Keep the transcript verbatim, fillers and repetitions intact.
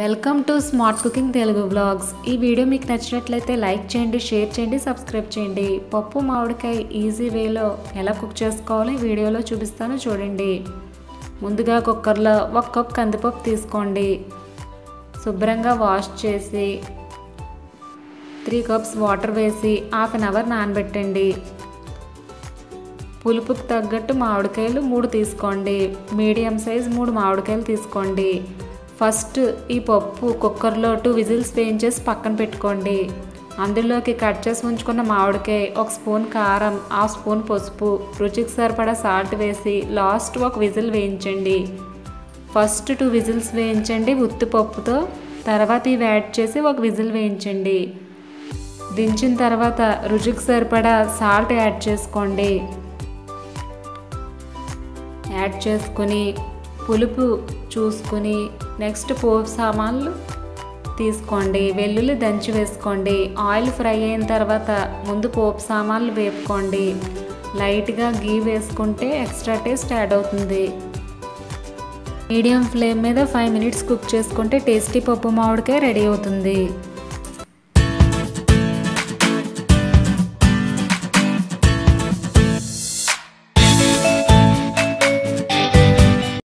Welcome to smart cooking Telugu vlogs. ఈ video మీకు నచ్చినట్లయితే లైక్ చేయండి, షేర్ చేయండి, సబ్స్క్రైబ్ చేయండి। పప్పు మామిడికాయ ఈజీ వేలో ఎలా కుక్ చేసుకోవాలో ఈ వీడియోలో చూపిస్తాను చూడండి। ముందుగా కుక్కర్లో ఒక కప్ కందిపప్పు తీసుకోండి। శుభ్రంగా వాష్ చేసి త్రీ కప్స్ వాటర్ వేసి హాఫ్ అన్ అవర్ నానబెట్టండి। పులుపుకు తగ్గట్టు మామిడికాయలు మూడు తీసుకోండి। మీడియం సైజ్ మూడు మామిడికాయలు తీసుకోండి। ఫస్ట్ ఈ పప్పు కుక్కర్లో టూ విజిల్స్ వేయించేసి పక్కన పెట్టుకోండి। అందులోకి కట్ చేసి ఉంచుకున్న మామిడికాయ, ఒక స్పూన్ కారం, హాఫ్ స్పూన్ పసుపు, రుచికి సరిపడా సాల్ట్ వేసి లాస్ట్ ఒక విజిల్ వేయించండి। ఫస్ట్ టూ విజిల్స్ వేయించండి ఉత్తి పప్పుతో, తర్వాత ఇవి యాడ్ చేసి ఒక విజిల్ వేయించండి। దించిన తర్వాత రుచికి సరిపడా సాల్ట్ యాడ్ చేసుకోండి। యాడ్ చేసుకుని పులుపు చూసుకుని నెక్స్ట్ పోపు సామాన్లు తీసుకోండి। వెల్లుల్లి దంచి వేసుకోండి। ఆయిల్ ఫ్రై అయిన తర్వాత ముందు పోపు సామాన్లు వేపుకోండి। లైట్గా గీ వేసుకుంటే ఎక్స్ట్రా టేస్ట్ యాడ్ అవుతుంది। మీడియం ఫ్లేమ్ మీద ఫైవ్ మినిట్స్ కుక్ చేసుకుంటే టేస్టీ పప్పు మామిడికాయ రెడీ అవుతుంది।